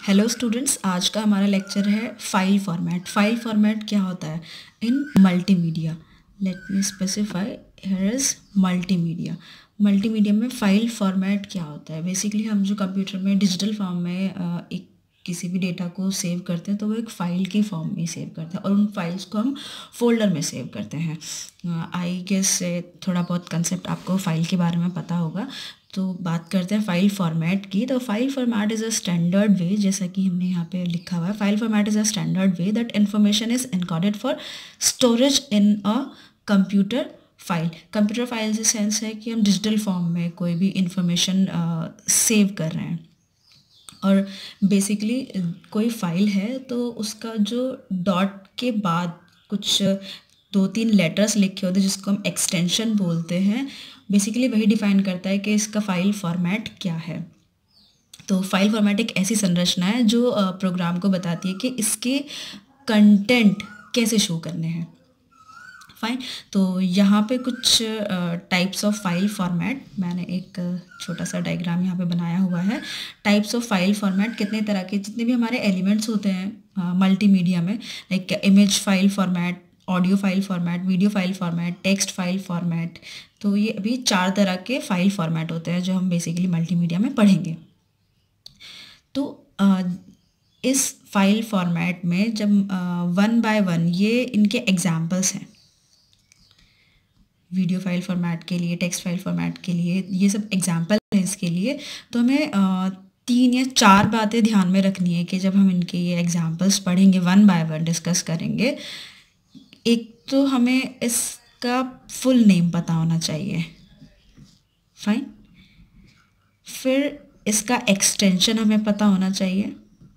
Hello students, आज का हमारा लेक्चर है फाइल फॉर्मेट। फाइल फॉर्मेट क्या होता है in multimedia? Let me specify, here is multimedia. Multimedia में फाइल फॉर्मेट क्या होता है? बेसिकली हम जो कंप्यूटर में डिजिटल फॉर्म में एक किसी भी डेटा को सेव करते हैं तो वो एक फ़ाइल की फॉर्म में सेव करते हैं और उन फाइल्स को हम फोल्डर में सेव करते हैं। आई गेस से थोड़ा बहुत कंसेप्ट आपको फ़ाइल के बारे में पता होगा। तो बात करते हैं फाइल फॉर्मेट की। तो file format is a standard way, जैसा कि हमने यहाँ पे लिखा हुआ है, file format is a standard way that information is encoded for storage in a computer file. Computer file से सेंस है कि हम डिजिटल फॉर्म में कोई भी इंफॉर्मेशन सेव कर रहे हैं। और बेसिकली कोई फाइल है तो उसका जो डॉट के बाद कुछ 2-3 लेटर्स लिखे होते हैं जिसको हम एक्सटेंशन बोलते हैं, बेसिकली वही डिफाइन करता है कि इसका फाइल फॉर्मेट क्या है। तो फाइल फॉर्मेट एक ऐसी संरचना है जो प्रोग्राम को बताती है कि इसके कंटेंट कैसे शो करने हैं। फाइन। तो यहाँ पे कुछ टाइप्स ऑफ फाइल फॉर्मेट, मैंने एक छोटा सा डायग्राम यहाँ पे बनाया हुआ है। टाइप्स ऑफ फाइल फॉर्मेट कितने तरह के, जितने भी हमारे एलिमेंट्स होते हैं मल्टीमीडिया में, like image file format, audio file format, video file format, text file format. तो ये अभी 4 तरह के फाइल फॉर्मेट होते हैं जो हम बेसिकली मल्टीमीडिया में पढ़ेंगे। तो इस फाइल फॉर्मेट में जब 1 बाय 1 ये इनके एग्जाम्पल्स हैं, वीडियो फाइल फॉर्मेट के लिए, टेक्स्ट फाइल फॉर्मेट के लिए, ये सब एग्जाम्पल है इसके लिए। तो हमें 3 या 4 बातें ध्यान में रखनी है कि जब हम इनके ये एग्जाम्पल्स पढ़ेंगे, 1 बाय 1 डिस्कस करेंगे। एक तो हमें इसका फुल नेम पता होना चाहिए, फाइन। फिर इसका एक्सटेंशन हमें पता होना चाहिए।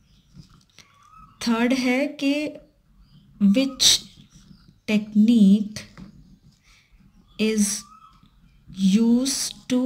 थर्ड है कि which technique is used to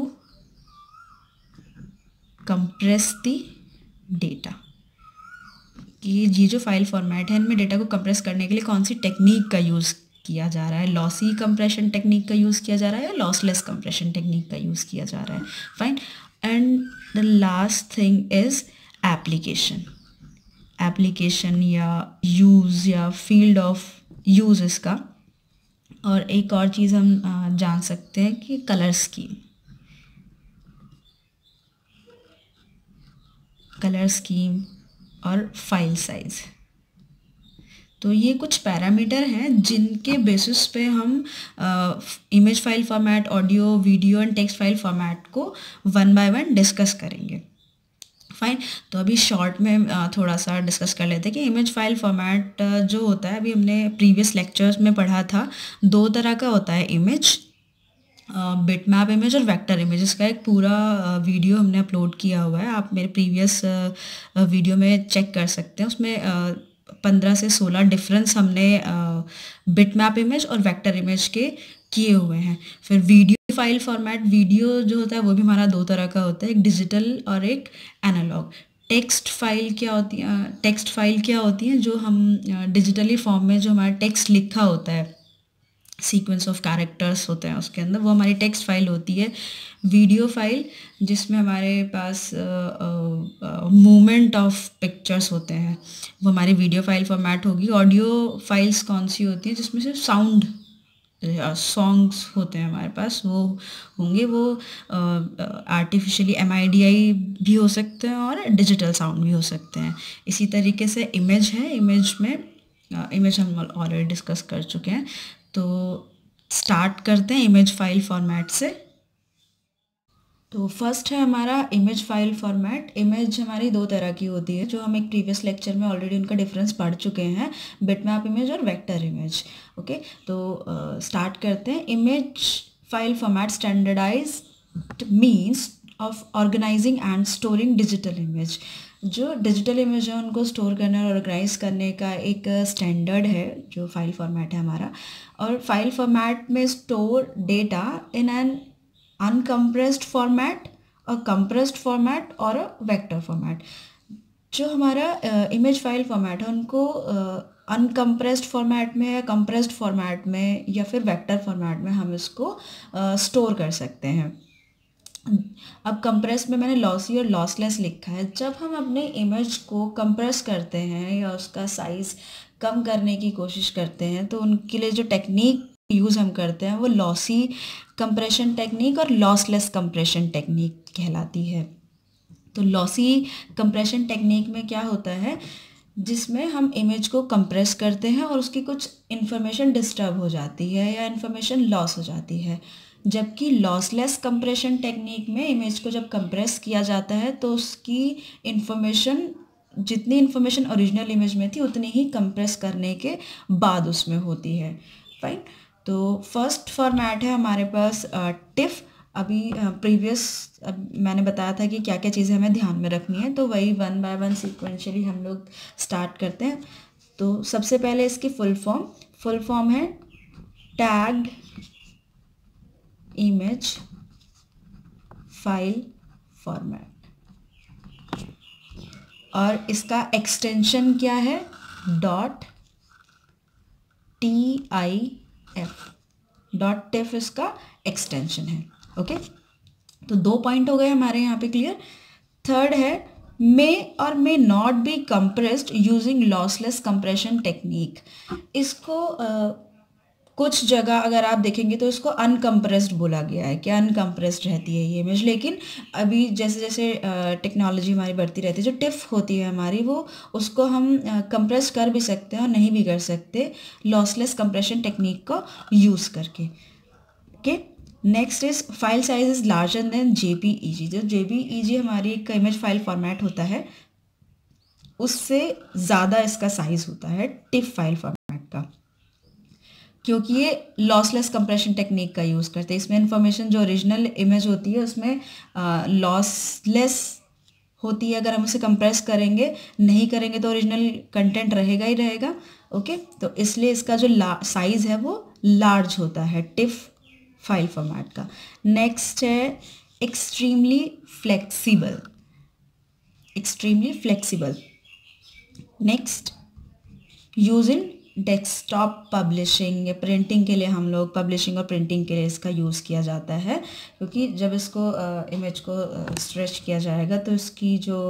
compress the data, कि ये जो फाइल फॉर्मेट है इनमें डेटा को कंप्रेस करने के लिए कौन सी टेक्निक का यूज़ किया जा रहा है। लॉसी कंप्रेशन टेक्निक का यूज़ किया जा रहा है या लॉसलेस कंप्रेशन टेक्निक का यूज़ किया जा रहा है, fine. And the last thing is application. Application या यूज़ या फील्ड ऑफ यूज़ इसका। और एक और चीज़ हम जान सकते हैं कि कलर स्कीम, और फाइल साइज। तो ये कुछ पैरामीटर हैं जिनके बेसिस पे हम image file format, audio, video and text file format को 1 बाय 1 डिस्कस करेंगे, फाइन। तो अभी शॉर्ट में थोड़ा सा डिस्कस कर लेते हैं कि इमेज फाइल फॉर्मेट जो होता है, अभी हमने प्रीवियस लेक्चर्स में पढ़ा था, 2 तरह का होता है इमेज, बिटमैप इमेज और वेक्टर इमेज। इसका एक पूरा वीडियो हमने अपलोड किया हुआ है, आप मेरे प्रीवियस वीडियो में चेक कर सकते हैं। उसमें 15 से 16 डिफरेंस हमने बिटमैप इमेज और वेक्टर इमेज के किए हुए हैं। फिर वीडियो फाइल फॉर्मेट, वीडियो जो होता है वो भी हमारा 2 तरह का होता है, एक डिजिटल और एक एनालॉग। टेक्स्ट फाइल क्या होती हैं जो हम डिजिटली फॉर्म में जो हमारा टेक्स्ट लिखा होता है, सीक्वेंस ऑफ कैरेक्टर्स होते हैं उसके अंदर, वो हमारी टेक्स्ट फाइल होती है। वीडियो फाइल जिसमें हमारे पास मूवमेंट ऑफ पिक्चर्स होते हैं, वो हमारी वीडियो फाइल फॉर्मेट होगी। ऑडियो फाइल्स कौन सी होती हैं? जिसमें सिर्फ साउंड, सॉन्ग्स होते हैं हमारे पास, वो होंगे। वो आर्टिफिशियली MIDI भी हो सकते हैं और डिजिटल साउंड भी हो सकते हैं। इसी तरीके से इमेज है, इमेज हम ऑलरेडी डिस्कस कर चुके हैं। तो स्टार्ट करते हैं इमेज फाइल फॉर्मेट से। तो फर्स्ट है हमारा इमेज फाइल फॉर्मेट। इमेज हमारी 2 तरह की होती है जो हम एक प्रीवियस लेक्चर में ऑलरेडी उनका डिफरेंस पढ़ चुके हैं, बिटमैप इमेज और वेक्टर इमेज। ओके, तो स्टार्ट करते हैं। Image file format standardised means of organising and storing digital image. जो डिजिटल इमेज है उनको स्टोर करने और ऑर्गेनाइज करने का एक स्टैंडर्ड है जो फाइल फॉर्मेट है हमारा। और फाइल फॉर्मेट में store data in an uncompressed format, a compressed format और अ वेक्टर फॉर्मेट। जो हमारा इमेज फाइल फॉर्मेट है उनको अनकम्प्रेस्ड फॉर्मेट में या कंप्रेस्ड फॉर्मेट में या फिर वेक्टर फॉर्मेट में हम इसको स्टोर कर सकते हैं। अब कंप्रेस में मैंने लॉसी और लॉसलेस लिखा है। जब हम अपने इमेज को कंप्रेस करते हैं या उसका साइज़ कम करने की कोशिश करते हैं तो उनके लिए जो टेक्निक यूज़ हम करते हैं वो लॉसी कंप्रेशन टेक्निक और लॉसलेस कंप्रेशन टेक्निक कहलाती है। तो लॉसी कंप्रेशन टेक्निक में क्या होता है, जिसमें हम इमेज को कंप्रेस करते हैं और उसकी कुछ इन्फॉर्मेशन डिस्टर्ब हो जाती है या इन्फॉर्मेशन लॉस हो जाती है। जबकि लॉसलेस कंप्रेशन टेक्निक में इमेज को जब कंप्रेस किया जाता है तो उसकी इन्फॉर्मेशन, जितनी इन्फॉर्मेशन ओरिजिनल इमेज में थी उतनी ही कंप्रेस करने के बाद उसमें होती है। फाइन। तो फर्स्ट फॉर्मेट है हमारे पास टिफ। अभी प्रीवियस मैंने बताया था कि क्या क्या चीज़ें हमें ध्यान में रखनी है, तो वही वन बाय वन सीक्वेंशियली हम लोग स्टार्ट करते हैं। तो सबसे पहले इसकी फुल फॉर्म है टैग्ड इमेज फाइल फॉर्मेट, और इसका एक्सटेंशन क्या है, .tif इसका एक्सटेंशन है। ओके, तो 2 पॉइंट हो गए हमारे यहाँ पे क्लियर। थर्ड है मे और may not be compressed using lossless compression technique. इसको कुछ जगह अगर आप देखेंगे तो इसको अनकम्प्रेस्ड बोला गया है कि अनकम्प्रेस्ड रहती है ये इमेज, लेकिन अभी जैसे जैसे टेक्नोलॉजी हमारी बढ़ती रहती है, जो टिफ होती है हमारी वो उसको हम कंप्रेस कर भी सकते हैं और नहीं भी कर सकते लॉसलेस कंप्रेशन टेक्निक को यूज़ करके। Okay, next is file size is larger than JPEG। जो JPEG हमारी एक इमेज फाइल फॉर्मेट होता है उससे ज़्यादा इसका साइज होता है टिफ फाइल फॉर्मेट का, क्योंकि ये लॉसलेस कंप्रेशन टेक्निक का यूज़ करते हैं। इसमें इंफॉर्मेशन जो ओरिजिनल इमेज होती है उसमें लॉसलेस होती है। अगर हम उसे कंप्रेस करेंगे नहीं करेंगे तो ओरिजिनल कंटेंट रहेगा ही रहेगा। ओके, तो इसलिए इसका जो साइज़ है वो लार्ज होता है टिफ फाइल फॉर्मेट का। नेक्स्ट है extremely flexible. Next, use in desktop publishing या प्रिंटिंग के लिए हम लोग पब्लिशिंग और प्रिंटिंग के लिए इसका यूज़ किया जाता है, क्योंकि जब इसको इमेज को स्ट्रेच किया जाएगा तो इसकी जो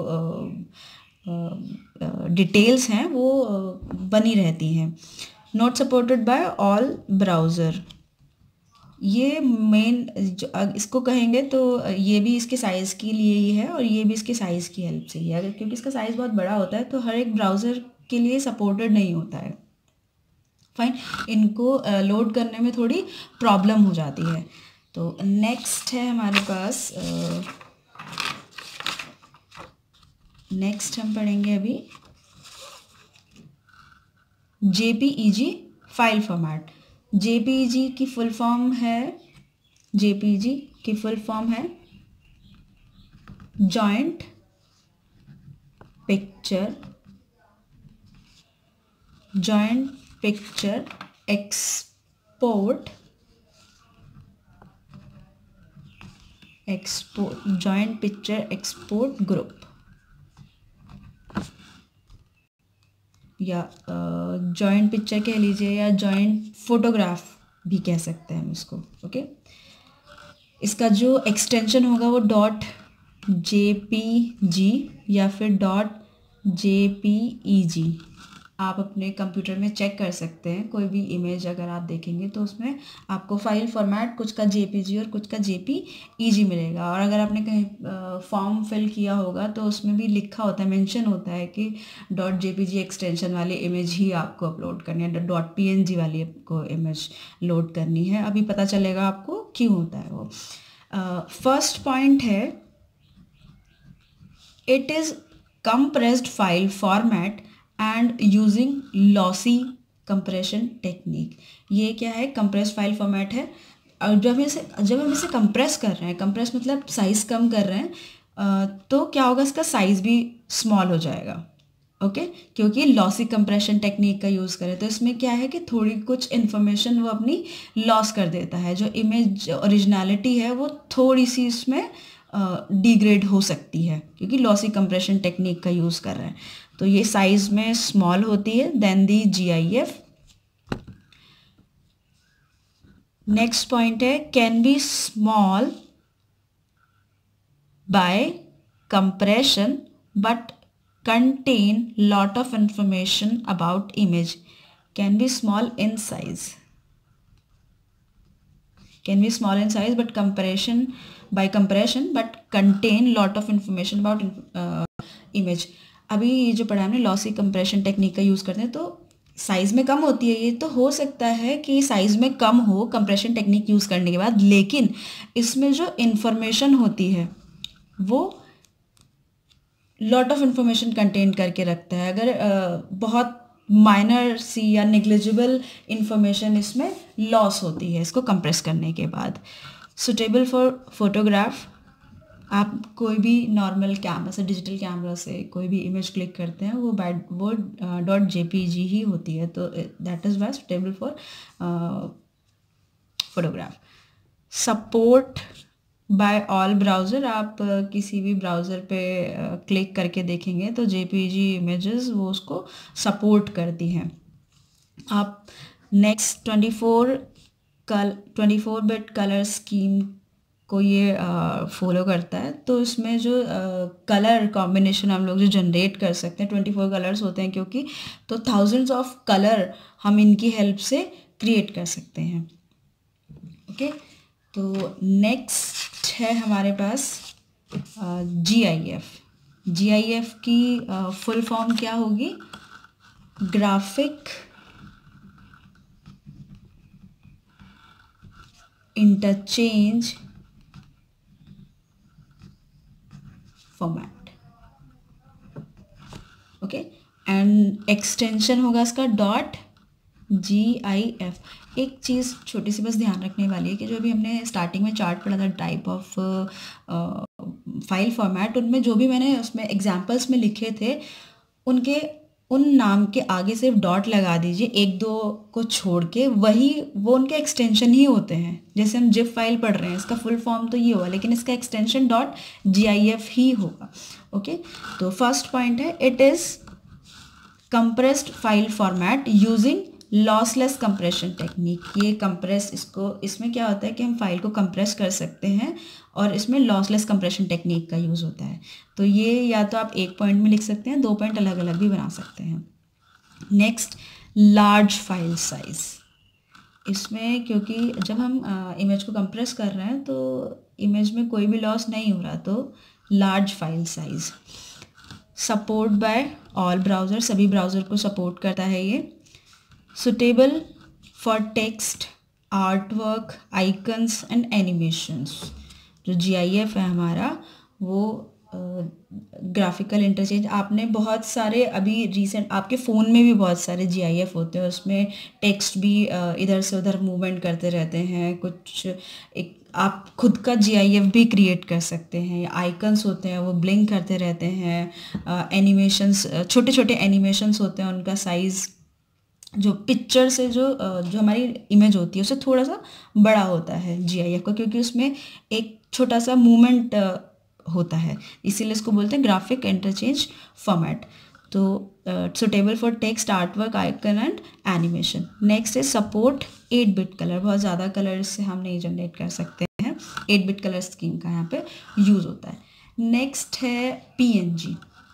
डिटेल्स हैं वो बनी रहती हैं। Not supported by all browser, ये मेन इसको कहेंगे तो ये भी इसके साइज़ के लिए ही है और ये भी इसके साइज़ की हेल्प से ही है। अगर क्योंकि इसका साइज़ बहुत बड़ा होता है तो हर एक ब्राउज़र के लिए सपोर्टेड नहीं होता है। फाइन, इनको लोड करने में थोड़ी प्रॉब्लम हो जाती है। तो नेक्स्ट है हमारे पास नेक्स्ट हम पढ़ेंगे अभी JPEG फाइल फॉर्मेट। JPEG की फुल फॉर्म है joint picture export joint picture export group, या जॉइंट पिक्चर कह लीजिए या जॉइंट फोटोग्राफ भी कह सकते हैं हम इसको। ओके, इसका जो एक्सटेंशन होगा वो .jpg या फिर .jpeg। आप अपने कंप्यूटर में चेक कर सकते हैं, कोई भी इमेज अगर आप देखेंगे तो उसमें आपको फाइल फॉर्मेट कुछ का JPG और कुछ का JPEG मिलेगा। और अगर आपने कहीं फॉर्म फिल किया होगा तो उसमें भी लिखा होता है, मेंशन होता है कि .jpg एक्सटेंशन वाली इमेज ही आपको अपलोड करनी है, .png वाली आपको इमेज लोड करनी है। अभी पता चलेगा आपको क्यों होता है वो। फर्स्ट पॉइंट है it is compressed file format and using lossy compression technique। ये क्या है, compressed file format है। और जब हम इसे कंप्रेस कर रहे हैं, कंप्रेस मतलब साइज़ कम कर रहे हैं, तो क्या होगा, इसका साइज़ भी स्मॉल हो जाएगा। ओके, क्योंकि लॉसी कंप्रेशन टेक्निक का यूज़ करें तो इसमें क्या है कि थोड़ी कुछ इन्फॉर्मेशन वो अपनी लॉस कर देता है। जो इमेज ओरिजिनलिटी है वो थोड़ी सी इसमें डिग्रेड हो सकती है, क्योंकि लॉसी कंप्रेशन टेक्निक का यूज़ कर रहे हैं। तो ये साइज़ में स्मॉल होती है than the GIF। Next point है can be small by compression but contain lot of information about image, can be small in size, but compression but contain lot of information about image. अभी ये जो पढ़ा हमने lossy compression technique का use करते हैं, तो साइज़ में कम होती है ये, तो हो सकता है कि साइज़ में कम हो कंप्रेशन टेक्निक यूज़ करने के बाद, लेकिन इसमें जो इन्फॉर्मेशन होती है वो लॉट ऑफ इन्फॉर्मेशन कंटेन करके रखता है. अगर बहुत माइनर सी या नेग्लिजिबल इन्फॉर्मेशन इसमें लॉस होती है इसको कंप्रेस करने के बाद. Suitable for photograph. आप कोई भी नॉर्मल कैमरा से, डिजिटल कैमरा से कोई भी इमेज क्लिक करते हैं वो .jpg ही होती है, तो that is why suitable for photograph. Support by all browser. आप किसी भी ब्राउज़र पे क्लिक करके देखेंगे तो जेपीजी इमेजेस वो उसको सपोर्ट करती हैं. आप नेक्स्ट 24 बिट कलर स्कीम को ये फॉलो करता है, तो इसमें जो कलर कॉम्बिनेशन हम लोग जो जनरेट कर सकते हैं, 24 कलर्स होते हैं क्योंकि, तो थाउजेंड्स ऑफ कलर हम इनकी हेल्प से क्रिएट कर सकते हैं. ओके, तो नेक्स्ट है हमारे पास GIF. GIF की फुल फॉर्म क्या होगी? Graphic interchange format. Okay, and extension होगा इसका .gif. एक चीज़ छोटी सी बस ध्यान रखने वाली है कि जो अभी हमने स्टार्टिंग में चार्ट पढ़ा था टाइप ऑफ फाइल फॉर्मेट, उनमें जो भी मैंने उसमें एग्जांपल्स में लिखे थे उन नाम के आगे सिर्फ डॉट लगा दीजिए, एक दो को छोड़ के, वो उनके एक्सटेंशन ही होते हैं. जैसे हम जिप फाइल पढ़ रहे हैं, इसका फुल फॉर्म तो ये होगा लेकिन इसका एक्सटेंशन .gif ही होगा. ओके, तो फर्स्ट पॉइंट है it is compressed file format using lossless compression technique. ये इसमें क्या होता है कि हम फाइल को कंप्रेस कर सकते हैं और इसमें लॉसलेस कंप्रेशन टेक्निक का यूज़ होता है. तो ये या तो आप एक पॉइंट में लिख सकते हैं, 2 पॉइंट अलग अलग भी बना सकते हैं. Next, large file size. इसमें क्योंकि जब हम इमेज को कंप्रेस कर रहे हैं तो इमेज में कोई भी लॉस नहीं हो रहा, तो large file size. Support by all browser. सभी ब्राउज़र को सपोर्ट करता है ये. Suitable for text, artwork, icons and animations. जो GIF है हमारा वो ग्राफिकल इंटरचेंज. आपने बहुत सारे अभी रिसेंट आपके फ़ोन में भी बहुत सारे GIF होते हैं, उसमें टेक्स्ट भी इधर से उधर मूवमेंट करते रहते हैं. कुछ एक आप खुद का GIF भी क्रिएट कर सकते हैं. आइकन्स होते हैं वो ब्लिंक करते रहते हैं. एनिमेशंस, छोटे छोटे एनिमेशंस होते हैं, उनका साइज़ जो पिक्चर से जो हमारी इमेज होती है उससे थोड़ा सा बड़ा होता है GIF का, क्योंकि उसमें एक छोटा सा मूवमेंट होता है, इसीलिए इसको बोलते हैं ग्राफिक इंटरचेंज फॉर्मेट. तो suitable for text, artwork, icon and animation. Next है सपोर्ट 8 बिट कलर. बहुत ज़्यादा कलर से हम नहीं जनरेट कर सकते हैं, 8 बिट कलर स्कीम का यहाँ पे यूज़ होता है. नेक्स्ट है PNG.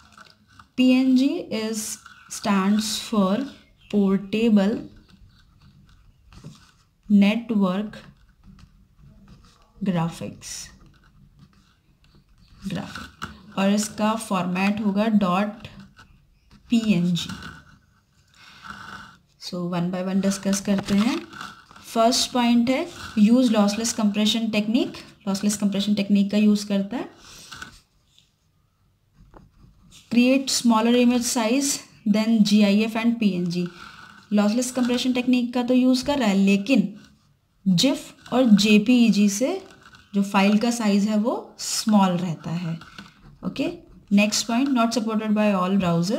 PNG is stands for portable network graphic, और इसका फॉर्मेट होगा .png. So one by one discuss करते हैं. फर्स्ट पॉइंट है use lossless compression technique. Lossless compression technique का यूज़ करता है. Create smaller image size than GIF and PNG. Lossless compression technique का तो यूज़ कर रहा है, लेकिन GIF और JPEG से जो फाइल का साइज़ है वो स्मॉल रहता है. Okay, next point, not supported by all browser.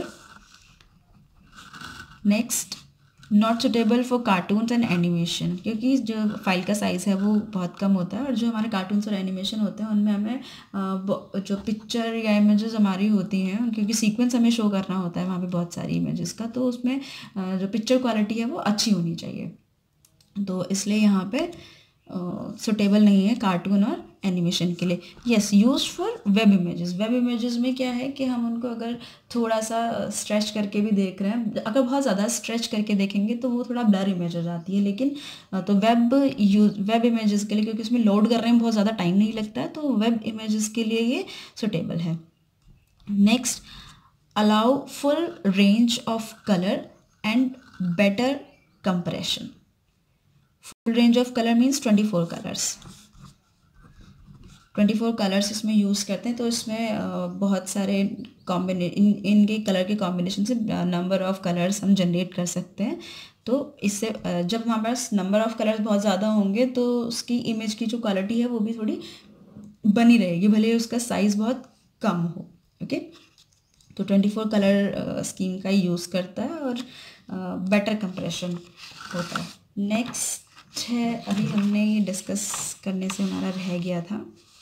Next, not suitable for cartoons and animation. क्योंकि जो फाइल का साइज़ है वो बहुत कम होता है, और जो हमारे कार्टून्स और एनिमेशन होते हैं उनमें हमें जो पिक्चर या इमेजेस हमारी होती हैं, क्योंकि सीक्वेंस हमें शो करना होता है वहाँ पे बहुत सारी इमेजेस का, तो उसमें जो पिक्चर क्वालिटी है वो अच्छी होनी चाहिए. तो इसलिए यहाँ पे सुटेबल नहीं है कार्टून और एनिमेशन के लिए। Yes, use for web images. Web images में क्या है कि हम उनको अगर थोड़ा सा स्ट्रेच करके भी देख रहे हैं, अगर बहुत ज़्यादा स्ट्रेच करके देखेंगे तो वो थोड़ा ब्लर इमेज हो जाती है, लेकिन तो वेब इमेजेस के लिए, क्योंकि उसमें लोड करने में बहुत ज़्यादा टाइम नहीं लगता है, तो वेब इमेजेस के लिए ये सुटेबल है। Next, allow full range of colour and better compression. Full range of colour means 24 colours. 24 colours इसमें यूज़ करते हैं, तो इसमें बहुत सारे इनके कलर के कॉम्बिनेशन से नंबर ऑफ कलर्स हम जनरेट कर सकते हैं। तो इससे जब हमारे पास नंबर ऑफ कलर्स बहुत ज़्यादा होंगे तो उसकी इमेज की जो क्वालिटी है वो भी थोड़ी बनी रहेगी, भले ही उसका साइज़ बहुत कम हो। ओके, तो 24 कलर स्कीम का यूज़ करता है और बेटर कंप्रेशन होता है। नेक्स्ट है, अभी हमने ये डिस्कस करने से हमारा रह गया था,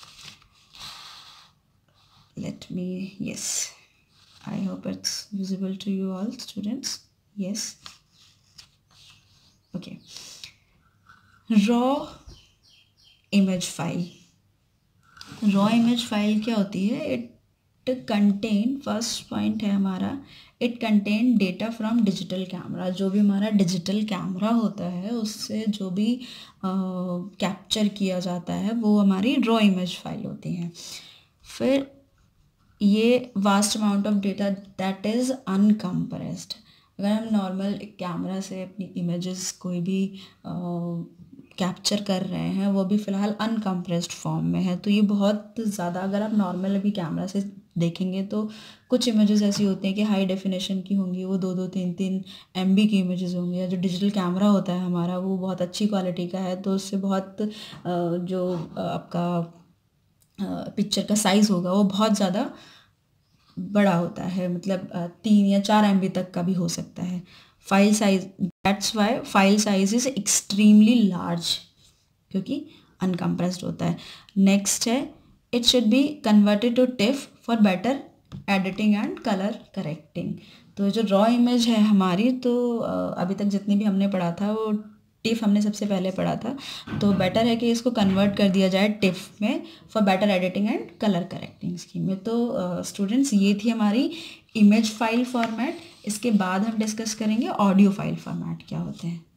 let me, yes, I hope it's visible to you all students. Yes, okay. raw image file क्या होती है? इट कंटेन, फर्स्ट पॉइंट है हमारा, it contain data from digital camera. जो भी हमारा डिजिटल कैमरा होता है उससे जो भी कैप्चर किया जाता है वो हमारी रॉ इमेज फाइल होती है। फिर ये vast amount of data that is uncompressed. अगर हम नॉर्मल कैमरा से अपनी इमेजेस कोई भी कैप्चर कर रहे हैं, वो भी फ़िलहाल अनकम्प्रेस्ड फॉर्म में है, तो ये बहुत ज़्यादा, अगर आप नॉर्मल अभी कैमरा से देखेंगे तो कुछ इमेजेस ऐसी होती हैं कि हाई डेफिनेशन की होंगी, वो 2-2, 3-3 MB की इमेजेस होंगी। या जो डिजिटल कैमरा होता है हमारा वो बहुत अच्छी क्वालिटी का है, तो उससे बहुत जो आपका पिक्चर का साइज़ होगा वो बहुत ज़्यादा बड़ा होता है, मतलब 3 या 4 MB तक का भी हो सकता है file size. That's why file size is extremely large, क्योंकि अनकम्प्रेस्ड होता है। नेक्स्ट है, it should be converted to TIFF for better editing and colour correcting. तो जो रॉ इमेज है हमारी, तो अभी तक जितनी भी हमने पढ़ा था वो टिफ हमने सबसे पहले पढ़ा था, तो बेटर है कि इसको कन्वर्ट कर दिया जाए टिफ में for better editing and colour correcting scheme में। तो स्टूडेंट्स, ये थी हमारी इमेज फाइल फॉर्मेट। इसके बाद हम डिस्कस करेंगे ऑडियो फाइल फॉर्मेट क्या होते हैं।